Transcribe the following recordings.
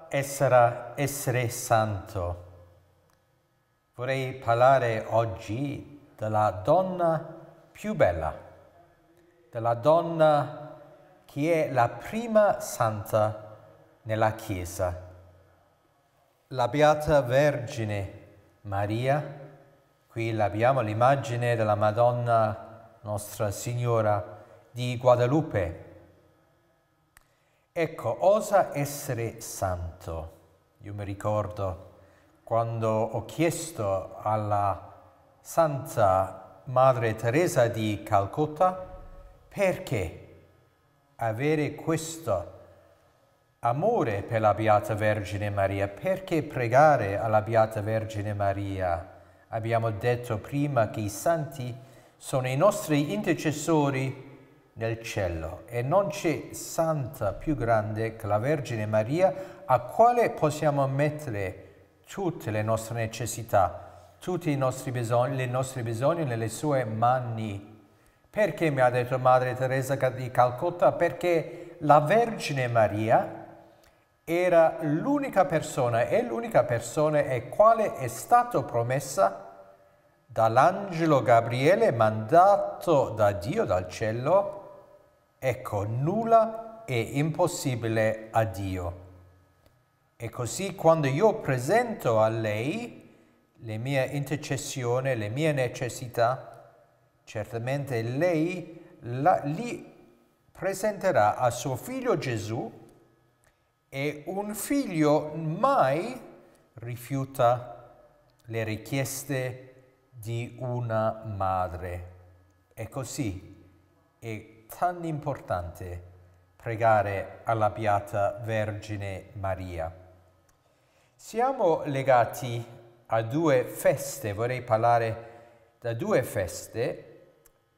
essere santo. Vorrei parlare oggi della donna più bella, della donna che è la prima santa nella Chiesa, la Beata Vergine Maria. Qui abbiamo l'immagine della Madonna Nostra Signora di Guadalupe. Ecco, osa essere santo. Io mi ricordo quando ho chiesto alla Santa Madre Teresa di Calcutta perché avere questo amore per la Beata Vergine Maria, perché pregare alla Beata Vergine Maria. Abbiamo detto prima che i santi sono i nostri intercessori nel cielo e non c'è santa più grande che la Vergine Maria a quale possiamo mettere tutte le nostre necessità, tutti i nostri bisogni nelle sue mani. Perché mi ha detto Madre Teresa di Calcutta? Perché la Vergine Maria era l'unica persona, è l'unica persona e quale è stato promessa dall'angelo Gabriele mandato da Dio dal cielo. Ecco, nulla è impossibile a Dio. E così quando io presento a lei le mie intercessioni, le mie necessità, certamente lei li presenterà a suo figlio Gesù. E un figlio mai rifiuta le richieste di una madre. E così è tan importante pregare alla Beata Vergine Maria. Siamo legati a due feste, vorrei parlare da due feste,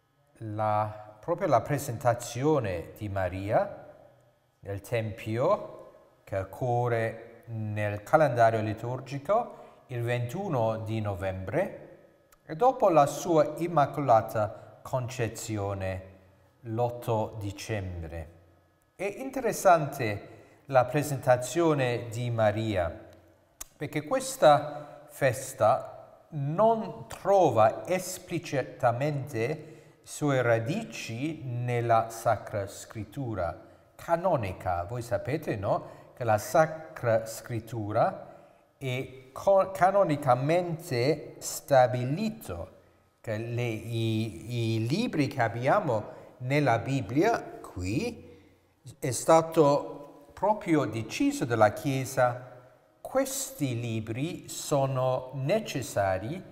proprio la presentazione di Maria nel Tempio, che occorre nel calendario liturgico il 21 di novembre e dopo la sua Immacolata Concezione l'8 dicembre. È interessante la presentazione di Maria perché questa festa non trova esplicitamente sue radici nella Sacra Scrittura canonica. Voi sapete, no? Che la Sacra Scrittura è canonicamente stabilito, che i libri che abbiamo nella Bibbia qui è stato proprio deciso dalla Chiesa. Questi libri sono necessari,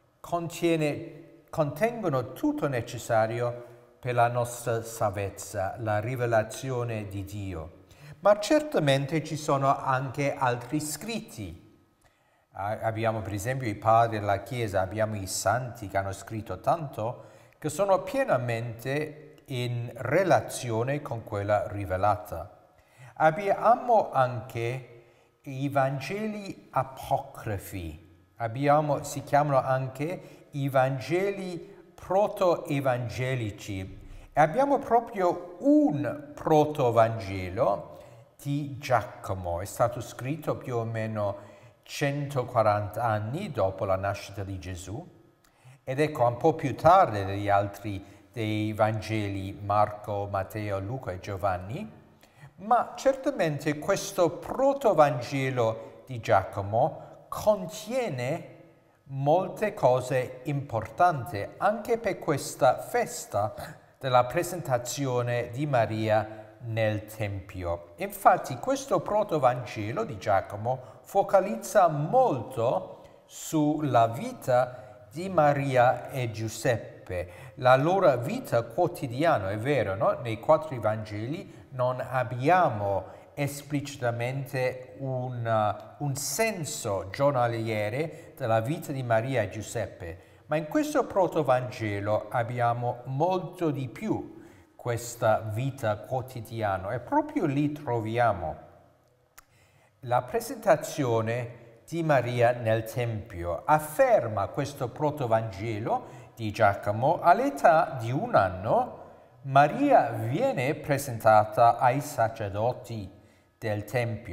contengono tutto necessario per la nostra salvezza, la rivelazione di Dio. Ma certamente ci sono anche altri scritti. Abbiamo per esempio i padri della Chiesa, abbiamo i santi che hanno scritto tanto, che sono pienamente in relazione con quella rivelata. Abbiamo anche i Vangeli apocrifi, si chiamano anche i Vangeli proto-evangelici. E abbiamo proprio un proto-vangelo di Giacomo, è stato scritto più o meno 140 anni dopo la nascita di Gesù, ed ecco un po' più tardi degli altri dei Vangeli Marco, Matteo, Luca e Giovanni, ma certamente questo proto-vangelo di Giacomo contiene molte cose importanti anche per questa festa della presentazione di Maria nel Tempio. Infatti questo protovangelo di Giacomo focalizza molto sulla vita di Maria e Giuseppe, la loro vita quotidiana, è vero, no? Nei 4 Vangeli non abbiamo esplicitamente un senso giornaliere della vita di Maria e Giuseppe, ma in questo protovangelo abbiamo molto di più questa vita quotidiana e proprio lì troviamo la presentazione di Maria nel Tempio. Afferma questo protovangelo di Giacomo: all'età di 1 anno Maria viene presentata ai sacerdoti del Tempio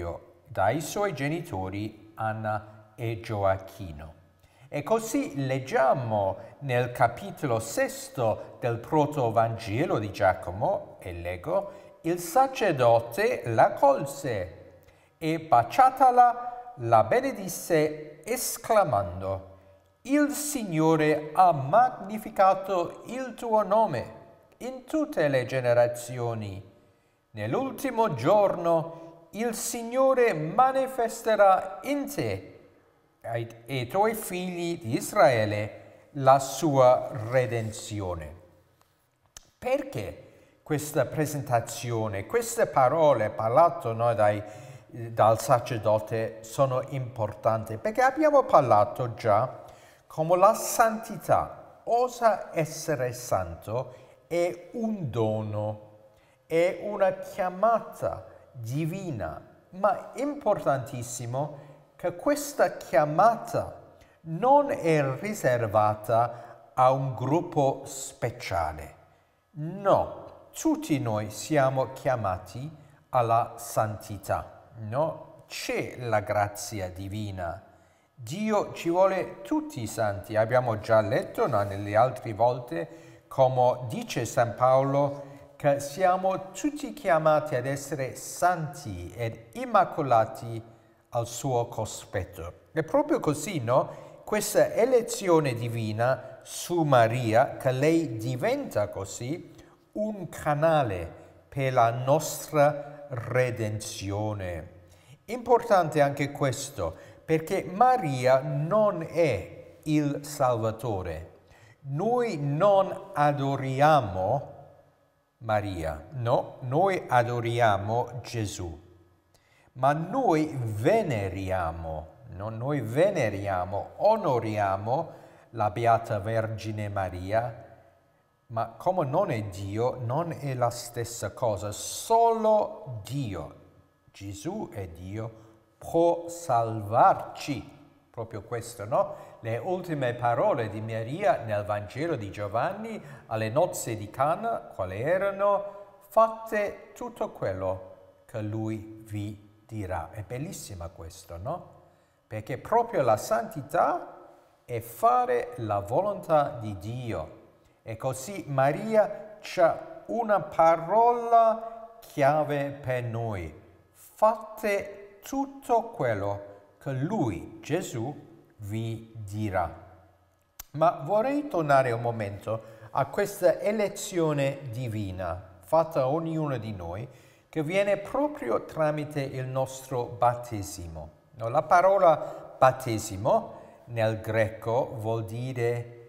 dai suoi genitori Anna e Gioacchino. E così leggiamo nel capitolo 6 del protovangelo di Giacomo, e leggo: il sacerdote la colse e baciatala la benedisse esclamando: il Signore ha magnificato il tuo nome in tutte le generazioni. Nell'ultimo giorno il Signore manifesterà in te e ai tuoi figli di Israele la sua redenzione. Perché questa presentazione, queste parole parlate dal sacerdote sono importanti? Perché abbiamo parlato già come la santità, osa essere santo, è un dono, è una chiamata divina, ma importantissimo che questa chiamata non è riservata a un gruppo speciale. No, tutti noi siamo chiamati alla santità, no? C'è la grazia divina. Dio ci vuole tutti santi. Abbiamo già letto nelle altre volte, come dice San Paolo, che siamo tutti chiamati ad essere santi ed immacolati al suo cospetto. È proprio così, no? Questa elezione divina su Maria, che lei diventa così un canale per la nostra redenzione. Importante anche questo, perché Maria non è il Salvatore. Noi non adoriamo Maria, no, noi adoriamo Gesù. Ma noi veneriamo, no? Noi veneriamo, onoriamo la Beata Vergine Maria, ma come non è Dio, non è la stessa cosa. Solo Dio, Gesù è Dio, può salvarci. Proprio questo, no? Le ultime parole di Maria nel Vangelo di Giovanni alle nozze di Cana, quali erano? Fate tutto quello che Lui vi dirà. È bellissima questo, no? Perché proprio la santità è fare la volontà di Dio. E così Maria c'ha una parola chiave per noi. Fate tutto quello che Lui, Gesù, vi dirà. Ma vorrei tornare un momento a questa elezione divina fatta a ognuno di noi, che viene proprio tramite il nostro battesimo. No, la parola battesimo nel greco vuol dire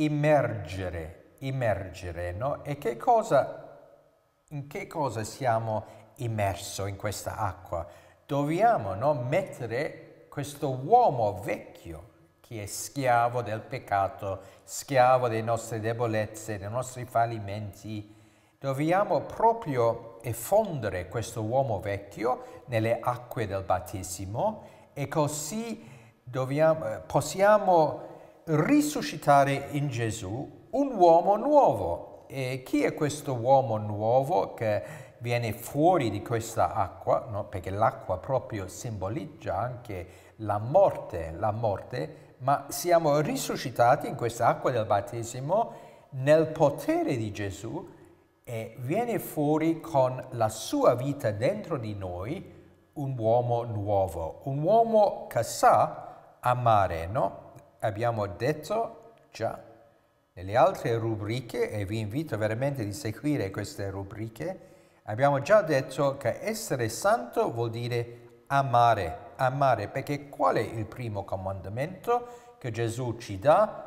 immergere, no? E in che cosa siamo immersi in questa acqua? Dobbiamo, no, mettere questo uomo vecchio che è schiavo del peccato, schiavo delle nostre debolezze, dei nostri fallimenti. Dobbiamo proprio effondere questo uomo vecchio nelle acque del battesimo e così possiamo risuscitare in Gesù un uomo nuovo. E chi è questo uomo nuovo che viene fuori di questa acqua? No? Perché l'acqua proprio simboleggia anche la morte, ma siamo risuscitati in questa acqua del battesimo nel potere di Gesù e viene fuori con la sua vita dentro di noi un uomo nuovo, un uomo che sa amare, no? Abbiamo detto già nelle altre rubriche, e vi invito veramente di seguire queste rubriche, abbiamo già detto che essere santo vuol dire amare, perché qual è il primo comandamento che Gesù ci dà?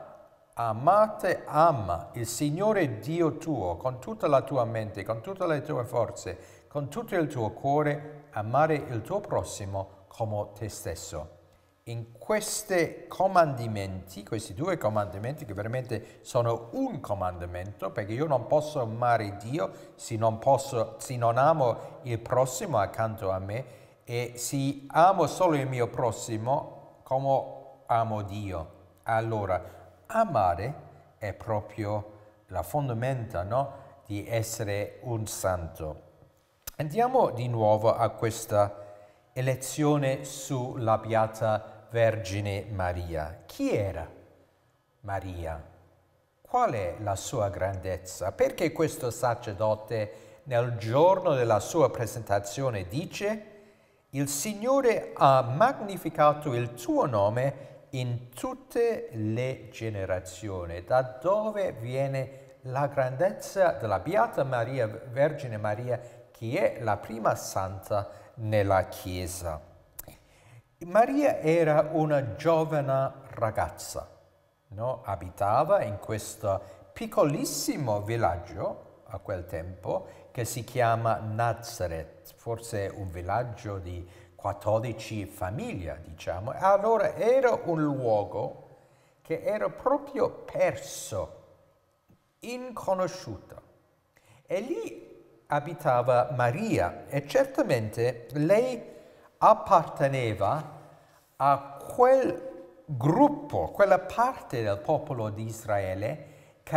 Ama il Signore Dio tuo con tutta la tua mente, con tutte le tue forze, con tutto il tuo cuore, amare il tuo prossimo come te stesso. In questi comandamenti, questi due comandamenti che veramente sono un comandamento, perché io non posso amare Dio se non amo il prossimo accanto a me, e se amo solo il mio prossimo come amo Dio. Allora, amare è proprio la fondamenta, no? Di essere un santo. Andiamo di nuovo a questa elezione sulla Beata Vergine Maria. Chi era Maria? Qual è la sua grandezza? Perché questo sacerdote nel giorno della sua presentazione dice: «Il Signore ha magnificato il tuo nome in tutte le generazioni». Da dove viene la grandezza della Beata Maria, Vergine Maria, che è la prima santa nella Chiesa? Maria era una giovane ragazza, no? Abitava in questo piccolissimo villaggio a quel tempo che si chiama Nazareth, forse un villaggio di 14 famiglie, diciamo. Allora era un luogo che era proprio perso, inconosciuto. E lì abitava Maria e certamente lei apparteneva a quel gruppo, quella parte del popolo di Israele che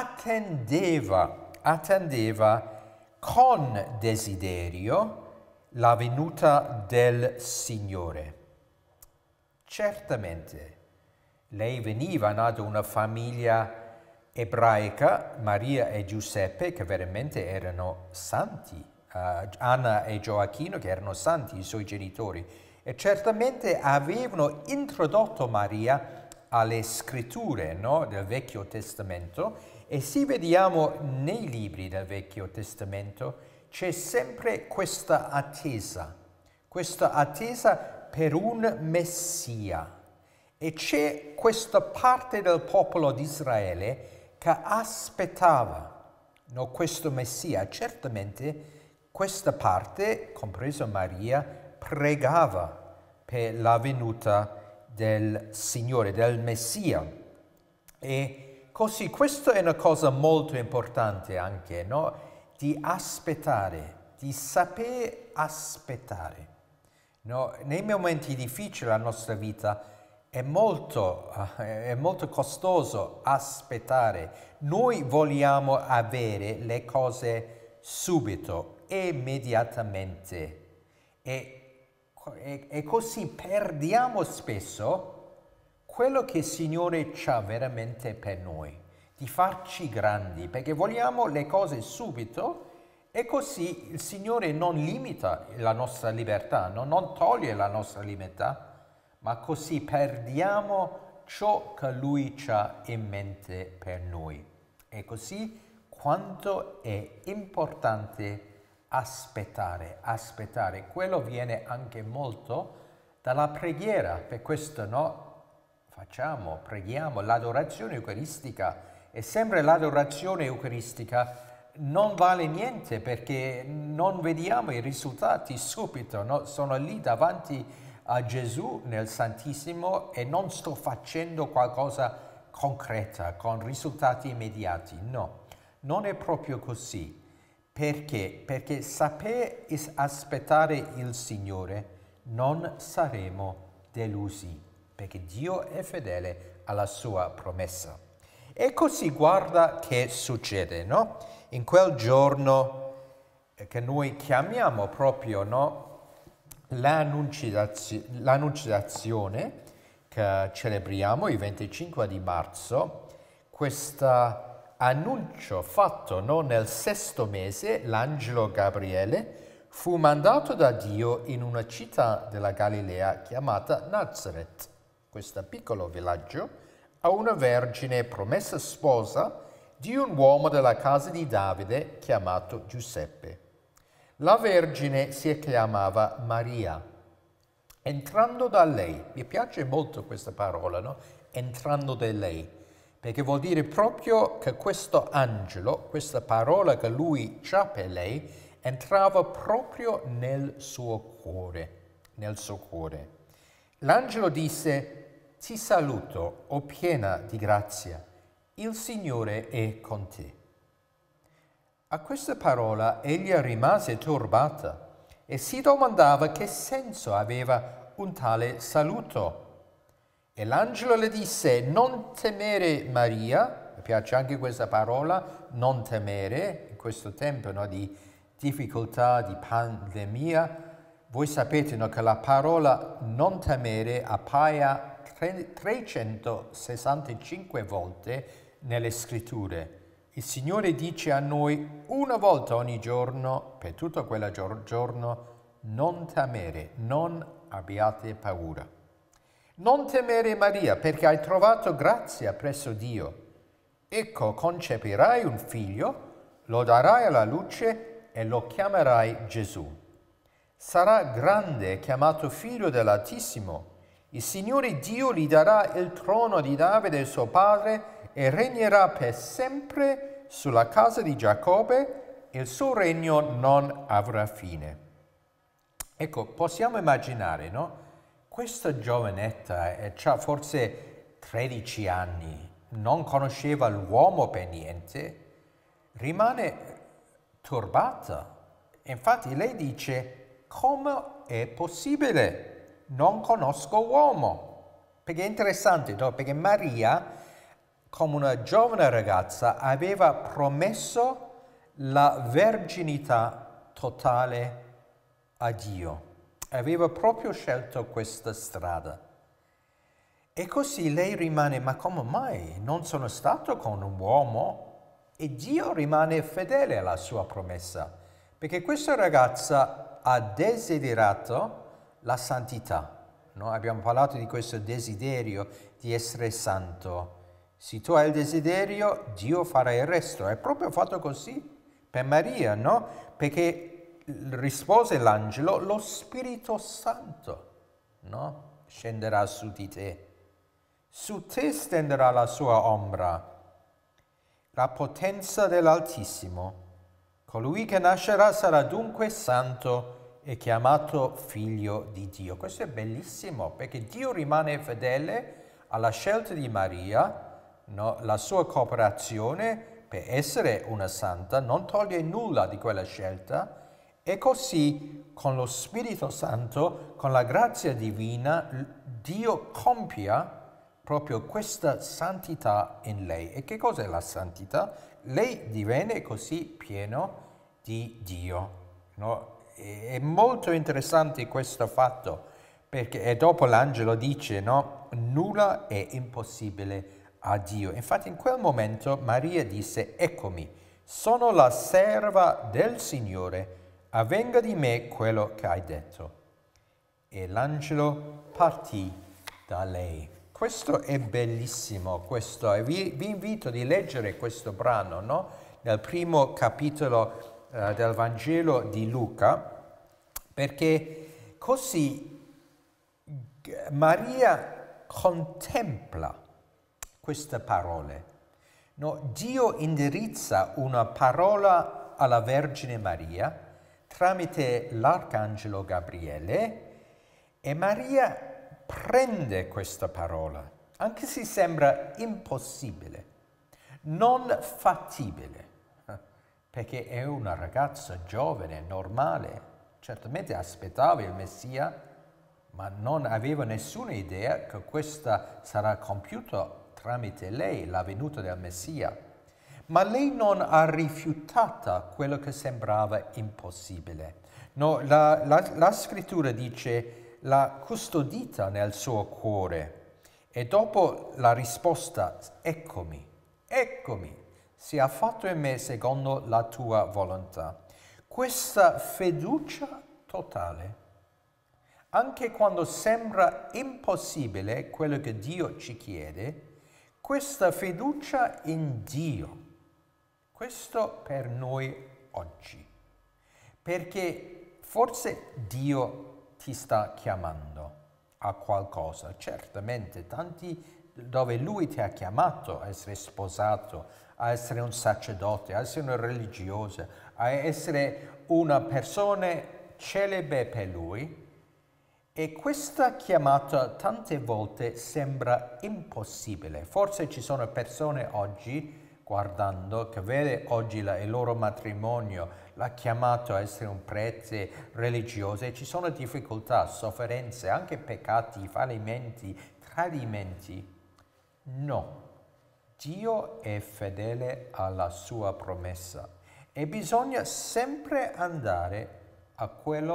attendeva con desiderio la venuta del Signore. Certamente lei veniva da una famiglia ebraica, Maria e Giuseppe, che veramente erano santi, Anna e Gioacchino, che erano santi, i suoi genitori, e certamente avevano introdotto Maria alle scritture, no, del Vecchio Testamento, e se vediamo nei libri del Vecchio Testamento c'è sempre questa attesa per un Messia, e c'è questa parte del popolo di Israele che aspettava, no, questo Messia. Certamente questa parte, compresa Maria, pregava per la venuta del Signore, del Messia. E così questa è una cosa molto importante anche, no? Di aspettare, di saper aspettare. No? Nei momenti difficili della nostra vita è molto costoso aspettare. Noi vogliamo avere le cose subito, immediatamente. E così perdiamo spesso quello che il Signore ha veramente per noi, di farci grandi, perché vogliamo le cose subito, e così il Signore non limita la nostra libertà, no? Non toglie la nostra libertà, ma così perdiamo ciò che Lui ha in mente per noi. E così quanto è importante aspettare. Quello viene anche molto dalla preghiera. Per questo, no? Preghiamo l'adorazione eucaristica, e sempre l'adorazione eucaristica non vale niente perché non vediamo i risultati subito, no? Sono lì davanti a Gesù nel Santissimo e non sto facendo qualcosa concreta con risultati immediati. No, non è proprio così. Perché? Perché saper aspettare il Signore non saremo delusi, perché Dio è fedele alla sua promessa. E così guarda che succede, no? In quel giorno che noi chiamiamo proprio, no, l'Annunciazione, che celebriamo il 25 di marzo, questo annuncio fatto, no, nel 6° mese, l'angelo Gabriele fu mandato da Dio in una città della Galilea chiamata Nazareth, questo piccolo villaggio, a una vergine promessa sposa di un uomo della casa di Davide chiamato Giuseppe. La vergine si chiamava Maria. Entrando da lei, mi piace molto questa parola, no? Entrando da lei, perché vuol dire proprio che questo angelo, questa parola che lui ha per lei, entrava proprio nel suo cuore, L'angelo disse: «Ti saluto, o piena di grazia, il Signore è con te». A questa parola egli rimase turbata e si domandava che senso aveva un tale saluto. E l'angelo le disse: «Non temere, Maria». Mi piace anche questa parola, non temere, in questo tempo, no, di difficoltà, di pandemia, Voi sapete, no, che la parola non temere appaia 365 volte nelle scritture. Il Signore dice a noi una volta ogni giorno, per tutto quel giorno, non temere, non abbiate paura. Non temere Maria, perché hai trovato grazia presso Dio. Ecco, concepirai un figlio, lo darai alla luce e lo chiamerai Gesù. Sarà grande, chiamato figlio dell'Altissimo. Il Signore Dio gli darà il trono di Davide suo padre e regnerà per sempre sulla casa di Giacobbe e il suo regno non avrà fine. Ecco, possiamo immaginare, no? Questa giovanetta ha forse 13 anni, non conosceva l'uomo per niente, rimane turbata. Infatti lei dice, come è possibile? Non conosco uomo. Perché è interessante, no? Perché Maria, come una giovane ragazza, aveva promesso la verginità totale a Dio. Aveva proprio scelto questa strada. E così lei rimane, ma come mai? Non sono stato con un uomo? E Dio rimane fedele alla sua promessa, perché questa ragazza ha desiderato la santità. No? Abbiamo parlato di questo desiderio di essere santo. Se tu hai il desiderio, Dio farà il resto. È proprio fatto così per Maria, no? Perché rispose l'angelo, lo Spirito Santo, no? Scenderà su di te. Su te stenderà la sua ombra. La potenza dell'Altissimo. Colui che nascerà sarà dunque santo e chiamato figlio di Dio. Questo è bellissimo perché Dio rimane fedele alla scelta di Maria, no? La sua cooperazione per essere una santa non toglie nulla di quella scelta. E così, con lo Spirito Santo, con la grazia divina, Dio compia proprio questa santità in lei. E che cos'è la santità? Lei divenne così pieno di Dio. No? È molto interessante questo fatto, perché e dopo l'angelo dice, no? Nulla è impossibile a Dio. Infatti in quel momento Maria disse, eccomi, sono la serva del Signore, avvenga di me quello che hai detto. E l'angelo partì da lei. Questo è bellissimo, vi invito a leggere questo brano, no? Nel primo capitolo del Vangelo di Luca, perché così Maria contempla queste parole. No? Dio indirizza una parola alla Vergine Maria tramite l'Arcangelo Gabriele e Maria prende questa parola, anche se sembra impossibile, non fattibile, perché è una ragazza giovane, normale, certamente aspettava il Messia, ma non aveva nessuna idea che questa sarà compiuta tramite lei, la venuta del Messia. Ma lei non ha rifiutato quello che sembrava impossibile. No, la scrittura dice l'ha custodita nel suo cuore e dopo la risposta eccomi, eccomi, sia fatto in me secondo la tua volontà. Questa fiducia totale, anche quando sembra impossibile quello che Dio ci chiede, questa fiducia in Dio. Questo per noi oggi, perché forse Dio ti sta chiamando a qualcosa, certamente tanti dove Lui ti ha chiamato a essere sposato, a essere un sacerdote, a essere una religiosa, a essere una persona celebre per Lui, e questa chiamata tante volte sembra impossibile. Forse ci sono persone oggi guardando, che vede oggi il loro matrimonio, l'ha chiamato a essere un prete religioso e ci sono difficoltà, sofferenze, anche peccati, fallimenti, tradimenti. No, Dio è fedele alla sua promessa e bisogna sempre andare a quello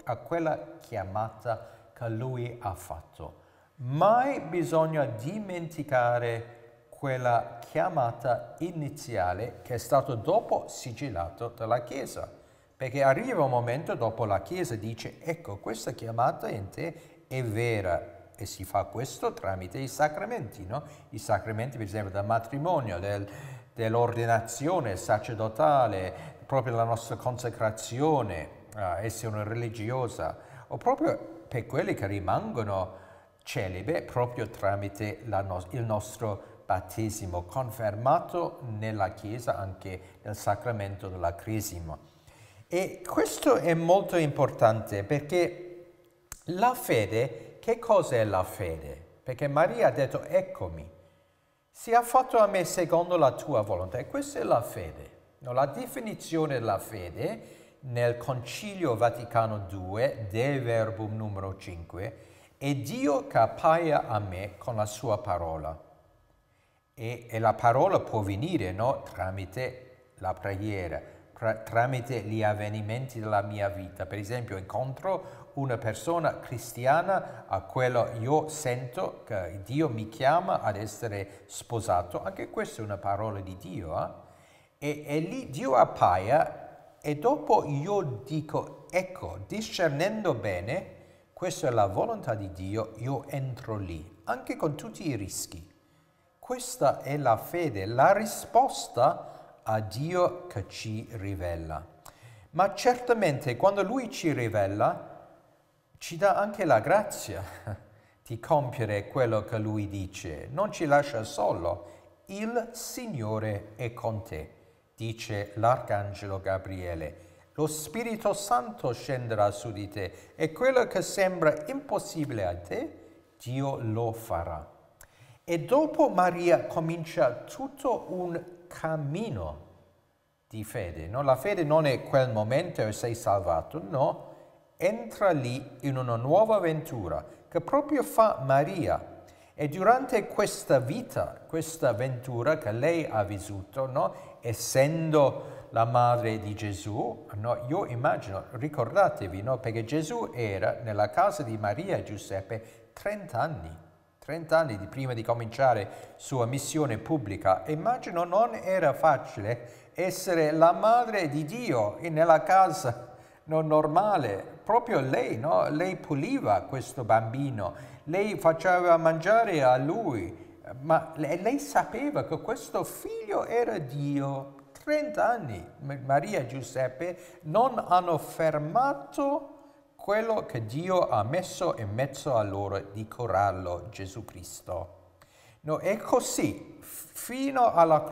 a quella chiamata che Lui ha fatto. Mai bisogna dimenticare quella chiamata iniziale che è stato dopo sigillato dalla Chiesa, perché arriva un momento dopo la Chiesa dice ecco questa chiamata in te è vera e si fa questo tramite i sacramenti, no? I sacramenti per esempio del matrimonio, dell'ordinazione sacerdotale, proprio la nostra consacrazione, essere una religiosa, o proprio per quelli che rimangono celibe proprio tramite il nostro battesimo, confermato nella Chiesa anche nel sacramento della Cresima. E questo è molto importante perché la fede, che cos'è la fede? Perché Maria ha detto eccomi, sia fatto a me secondo la tua volontà, e questa è la fede. No, la definizione della fede nel Concilio Vaticano II, De Verbum numero 5, è Dio che appaia a me con la sua parola. E la parola può venire, no? Tramite la preghiera, tramite gli avvenimenti della mia vita. Per esempio, incontro una persona cristiana a quella io sento che Dio mi chiama ad essere sposato. Anche questa è una parola di Dio. E lì Dio appaia e dopo io dico, ecco, discernendo bene, questa è la volontà di Dio, io entro lì, anche con tutti i rischi. Questa è la fede, la risposta a Dio che ci rivela. Ma certamente quando Lui ci rivela, ci dà anche la grazia di compiere quello che Lui dice. Non ci lascia solo. Il Signore è con te, dice l'Arcangelo Gabriele. Lo Spirito Santo scenderà su di te e quello che sembra impossibile a te, Dio lo farà. E dopo Maria comincia tutto un cammino di fede. No? La fede non è quel momento e sei salvato, no. Entra lì in una nuova avventura che proprio fa Maria. E durante questa vita, questa avventura che lei ha vissuto, no? Essendo la madre di Gesù, no? Io immagino, ricordatevi, no? Perché Gesù era nella casa di Maria e Giuseppe 30 anni. 30 anni prima di cominciare sua missione pubblica. Immagino non era facile essere la madre di Dio nella casa non normale. Proprio lei, no? Lei puliva questo bambino, lei faceva mangiare a lui, ma lei sapeva che questo figlio era Dio. 30 anni Maria e Giuseppe non hanno fermato quello che Dio ha messo in mezzo a loro di curarlo, Gesù Cristo. No, è così, fino alla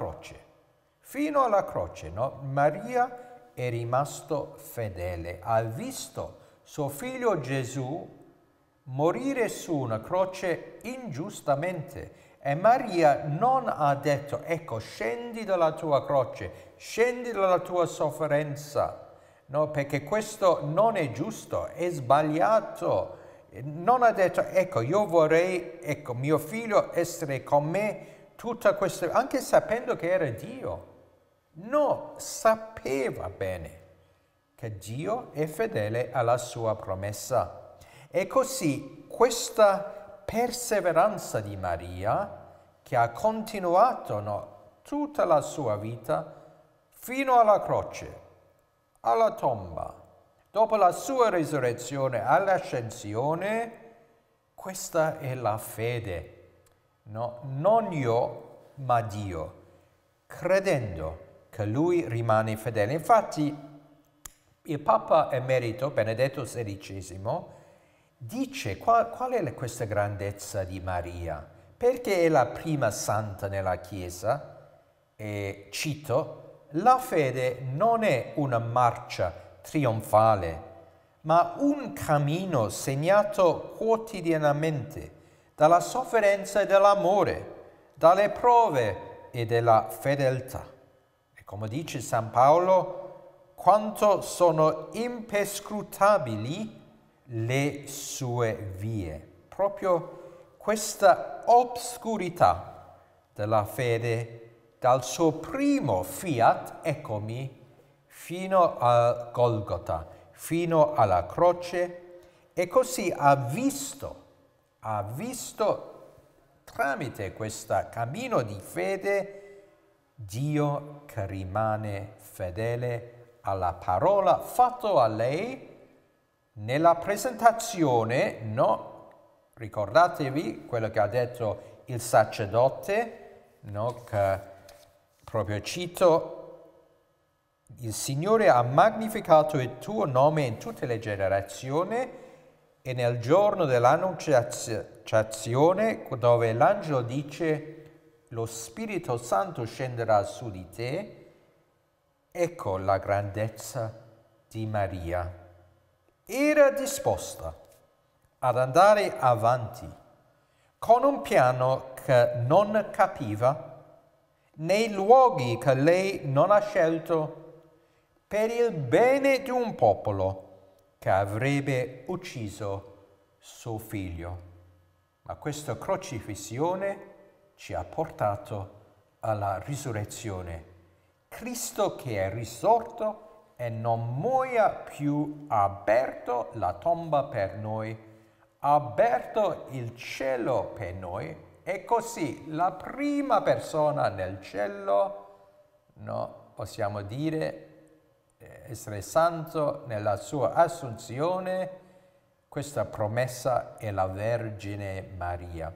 croce, no? Maria è rimasto fedele, ha visto suo figlio Gesù morire su una croce ingiustamente e Maria non ha detto, ecco, scendi dalla tua croce, scendi dalla tua sofferenza, no, perché questo non è giusto, è sbagliato. Non ha detto, ecco, io vorrei, ecco, mio figlio essere con me tutta questa, anche sapendo che era Dio. No, sapeva bene che Dio è fedele alla sua promessa. E così questa perseveranza di Maria, che ha continuato, no, tutta la sua vita fino alla croce, alla tomba, dopo la sua risurrezione, all'ascensione, questa è la fede, no? Non io, ma Dio, credendo che Lui rimane fedele. Infatti, il Papa Emerito Benedetto XVI dice qual è questa grandezza di Maria? Perché è la prima santa nella Chiesa, e cito, la fede non è una marcia trionfale, ma un cammino segnato quotidianamente dalla sofferenza e dall'amore, dalle prove e dalla fedeltà. E come dice San Paolo, quanto sono imperscrutabili le sue vie. Proprio questa oscurità della fede dal suo primo fiat, eccomi, fino a Golgota, fino alla croce e così ha visto tramite questo cammino di fede Dio che rimane fedele alla parola fatto a lei nella presentazione, no? Ricordatevi quello che ha detto il sacerdote, no? Che proprio cito, il Signore ha magnificato il tuo nome in tutte le generazioni e nel giorno dell'annunciazione, dove l'angelo dice lo Spirito Santo scenderà su di te, ecco la grandezza di Maria. Era disposta ad andare avanti con un piano che non capiva, nei luoghi che lei non ha scelto, per il bene di un popolo che avrebbe ucciso suo figlio. Ma questa crocifissione ci ha portato alla risurrezione. Cristo che è risorto e non muoia più, ha aperto la tomba per noi, ha aperto il cielo per noi, e così la prima persona nel cielo, no, possiamo dire, essere santo nella sua assunzione, questa promessa è la Vergine Maria.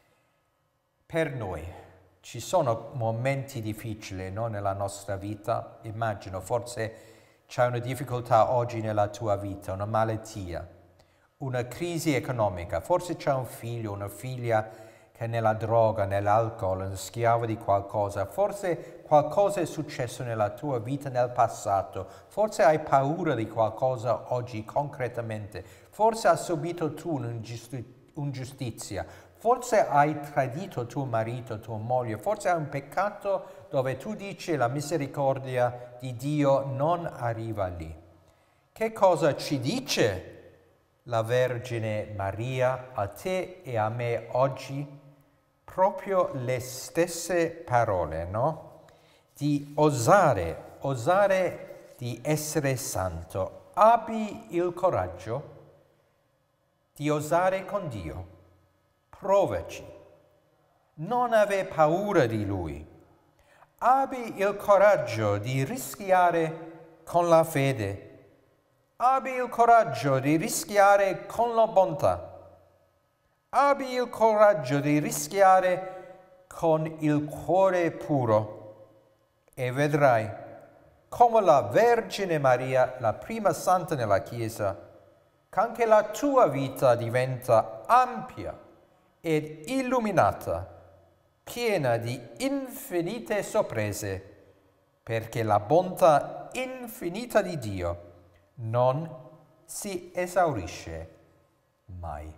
Per noi ci sono momenti difficili, no, nella nostra vita. Immagino, forse c'è una difficoltà oggi nella tua vita, una malattia, una crisi economica, forse c'è un figlio, una figlia che è nella droga, nell'alcol, è schiavo di qualcosa, forse qualcosa è successo nella tua vita nel passato, forse hai paura di qualcosa oggi concretamente, forse hai subito tu un'ingiustizia, forse hai tradito tuo marito, tua moglie, forse hai un peccato dove tu dici la misericordia di Dio non arriva lì. Che cosa ci dice la Vergine Maria a te e a me oggi? Proprio le stesse parole, no? Di osare di essere santo. Abbi il coraggio di osare con Dio. Provaci. Non aver paura di Lui. Abbi il coraggio di rischiare con la fede. Abbi il coraggio di rischiare con la bontà. Abbi il coraggio di rischiare con il cuore puro e vedrai come la Vergine Maria, la prima santa nella Chiesa, che anche la tua vita diventa ampia ed illuminata, piena di infinite sorprese, perché la bontà infinita di Dio non si esaurisce mai.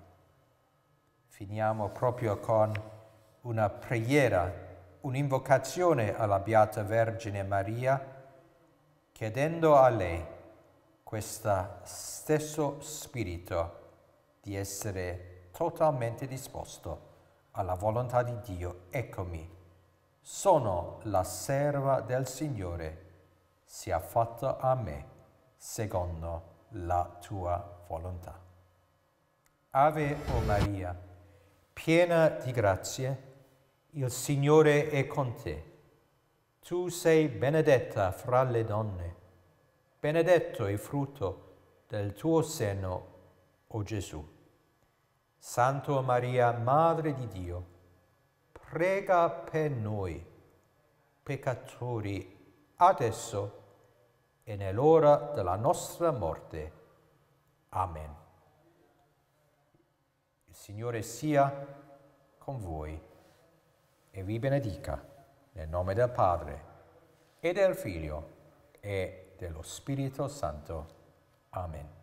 Finiamo proprio con una preghiera, un'invocazione alla Beata Vergine Maria, chiedendo a lei questo stesso spirito di essere totalmente disposto alla volontà di Dio. Eccomi, sono la serva del Signore, sia fatta a me secondo la tua volontà. Ave o Maria, piena di grazie, il Signore è con te. Tu sei benedetta fra le donne, benedetto il frutto del tuo seno, o Gesù. Santa Maria, Madre di Dio, prega per noi, peccatori, adesso e nell'ora della nostra morte. Amen. Il Signore sia con voi e vi benedica nel nome del Padre e del Figlio e dello Spirito Santo. Amen.